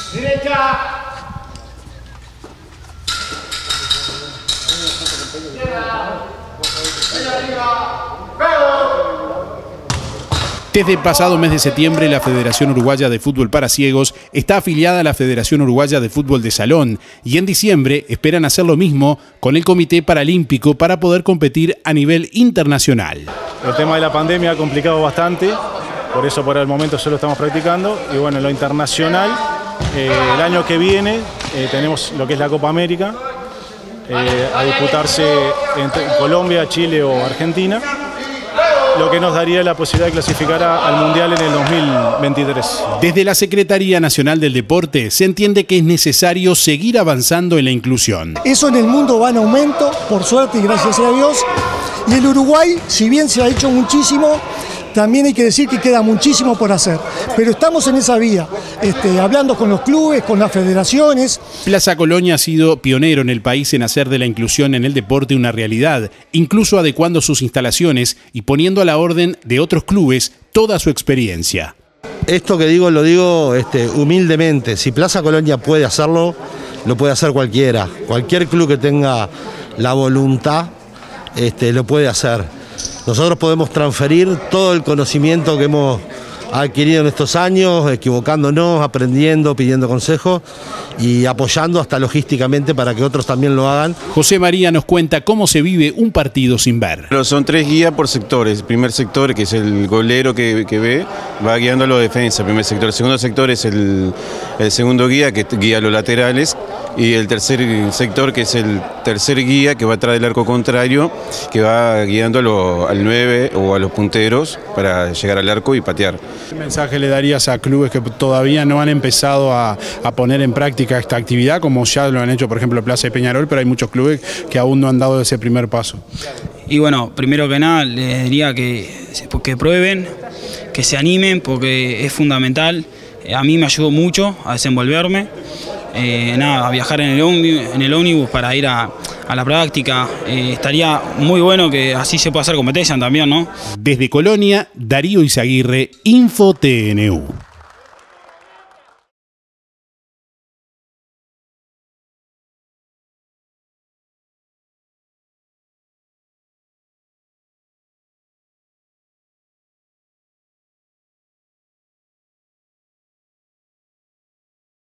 Derecha. Desde el pasado mes de septiembre, la Federación Uruguaya de Fútbol para Ciegos está afiliada a la Federación Uruguaya de Fútbol de Salón y en diciembre esperan hacer lo mismo con el Comité Paralímpico para poder competir a nivel internacional. El tema de la pandemia ha complicado bastante, por eso por el momento solo estamos practicando. Y bueno, en lo internacional, el año que viene tenemos lo que es la Copa América, a disputarse entre Colombia, Chile o Argentina, lo que nos daría la posibilidad de clasificar al Mundial en el 2023. Desde la Secretaría Nacional del Deporte se entiende que es necesario seguir avanzando en la inclusión. Eso en el mundo va en aumento, por suerte y gracias a Dios. Y el Uruguay, si bien se ha hecho muchísimo, también hay que decir que queda muchísimo por hacer. Pero estamos en esa vía, hablando con los clubes, con las federaciones. Plaza Colonia ha sido pionero en el país en hacer de la inclusión en el deporte una realidad, incluso adecuando sus instalaciones y poniendo a la orden de otros clubes toda su experiencia. Esto que digo, lo digo humildemente. Si Plaza Colonia puede hacerlo, lo puede hacer cualquiera. Cualquier club que tenga la voluntad, lo puede hacer. Nosotros podemos transferir todo el conocimiento que hemos adquirido en estos años, equivocándonos, aprendiendo, pidiendo consejos y apoyando hasta logísticamente para que otros también lo hagan. José María nos cuenta cómo se vive un partido sin ver. Pero son 3 guías por sectores. El primer sector, que es el golero que ve, va guiando a los defensas, el primer sector. El segundo sector es el segundo guía, que guía a los laterales. Y el tercer sector, que es el tercer guía, que va atrás del arco contrario, que va guiando al 9 o a los punteros para llegar al arco y patear. ¿Qué mensaje le darías a clubes que todavía no han empezado a poner en práctica esta actividad, como ya lo han hecho, por ejemplo, Plaza de Peñarol, pero hay muchos clubes que aún no han dado ese primer paso? Y bueno, primero que nada les diría que prueben, que se animen, porque es fundamental. A mí me ayudó mucho a desenvolverme. A viajar en el ómnibus para ir a la práctica. Estaría muy bueno que así se pueda hacer competencia también, ¿no? Desde Colonia, Darío Izaguirre, Info TNU.